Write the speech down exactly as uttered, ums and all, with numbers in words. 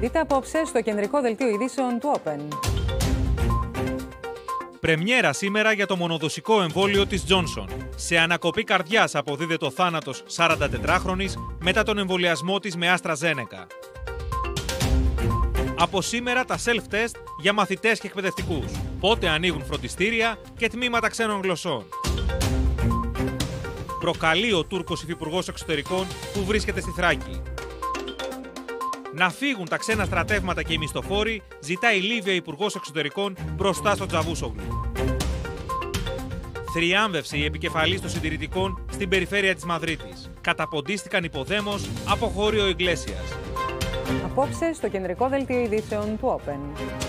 Δείτε απόψε στο κεντρικό δελτίο ειδήσεων του Open. Πρεμιέρα σήμερα για το μονοδοσικό εμβόλιο της Johnson. Σε ανακοπή καρδιάς αποδίδεται ο θάνατος σαραντατετράχρονης μετά τον εμβολιασμό της με AstraZeneca. Από σήμερα τα self-test για μαθητές και εκπαιδευτικούς. Πότε ανοίγουν φροντιστήρια και τμήματα ξένων γλωσσών. Προκαλεί ο Τούρκος υφυπουργός εξωτερικών που βρίσκεται στη Θράκη. Να φύγουν τα ξένα στρατεύματα και οι μισθοφόροι, ζητάει η Λίβια υπουργός εξωτερικών μπροστά στο Τσαβούσογλου. Θριάμβευσε η επικεφαλής των συντηρητικών στην περιφέρεια της Μαδρίτης. Καταποντίστηκαν υποδέμως από χώριο Ιγκλέσιας. Απόψε στο κεντρικό δελτίο ειδήσεων του Open.